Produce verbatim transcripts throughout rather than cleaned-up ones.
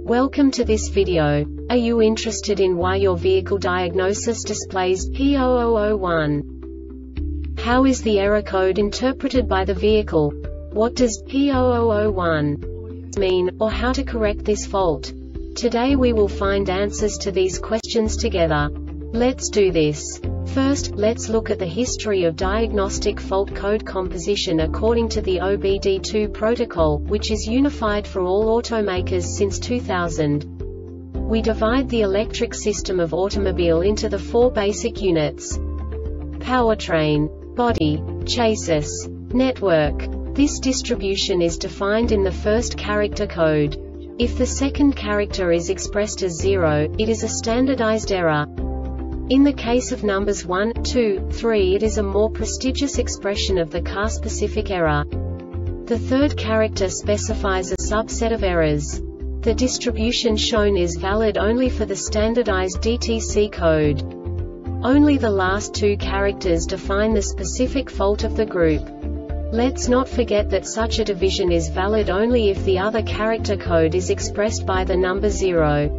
Welcome to this video. Are you interested in why your vehicle diagnosis displays P zero zero zero one? How is the error code interpreted by the vehicle? What does P zero zero zero one mean, or how to correct this fault? Today we will find answers to these questions together. Let's do this. First, let's look at the history of diagnostic fault code composition according to the O B D two protocol, which is unified for all automakers since two thousand. We divide the electric system of automobile into the four basic units: powertrain, body, chassis, network. This distribution is defined in the first character code. If the second character is expressed as zero, it is a standardized error. In the case of numbers one, two, three, it is a more prestigious expression of the car-specific error. The third character specifies a subset of errors. The distribution shown is valid only for the standardized D T C code. Only the last two characters define the specific fault of the group. Let's not forget that such a division is valid only if the other character code is expressed by the number zero.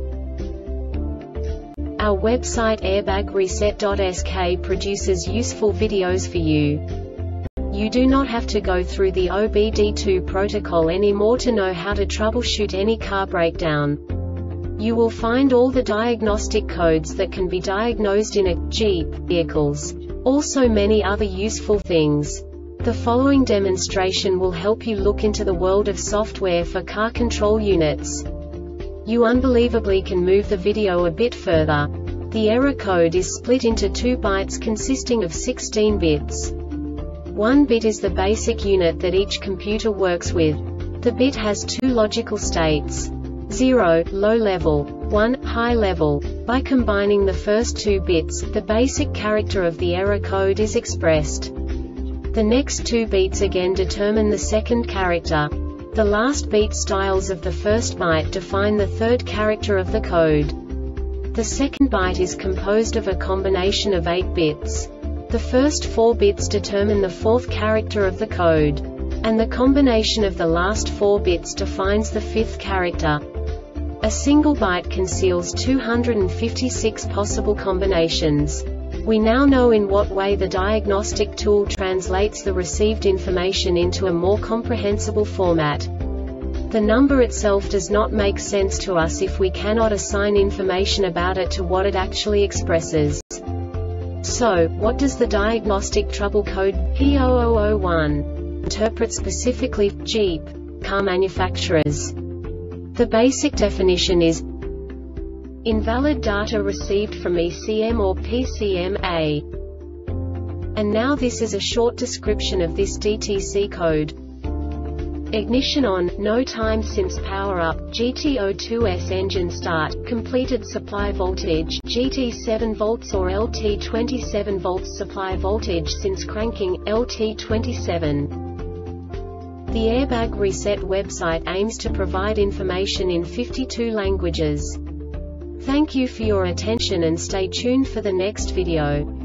Our website airbag reset dot S K produces useful videos for you. You do not have to go through the O B D two protocol anymore to know how to troubleshoot any car breakdown. You will find all the diagnostic codes that can be diagnosed in a Jeep vehicles. Also many other useful things. The following demonstration will help you look into the world of software for car control units. You unbelievably can move the video a bit further. The error code is split into two bytes consisting of sixteen bits. One bit is the basic unit that each computer works with. The bit has two logical states: zero, low level, one, high level. By combining the first two bits, the basic character of the error code is expressed. The next two beats again determine the second character. The last beat styles of the first byte define the third character of the code. The second byte is composed of a combination of eight bits. The first four bits determine the fourth character of the code. And the combination of the last four bits defines the fifth character. A single byte conceals two hundred fifty-six possible combinations. We now know in what way the diagnostic tool translates the received information into a more comprehensible format. The number itself does not make sense to us if we cannot assign information about it to what it actually expresses. So, what does the diagnostic trouble code P zero zero zero one interpret specifically for Jeep car manufacturers? The basic definition is invalid data received from E C M or P C M A. And now this is a short description of this D T C code. Ignition on, no time since power up, G T zero two S engine start, completed supply voltage, G T seven volts or L T twenty-seven volts supply voltage since cranking, L T twenty-seven. The Airbag Reset website aims to provide information in fifty-two languages. Thank you for your attention and stay tuned for the next video.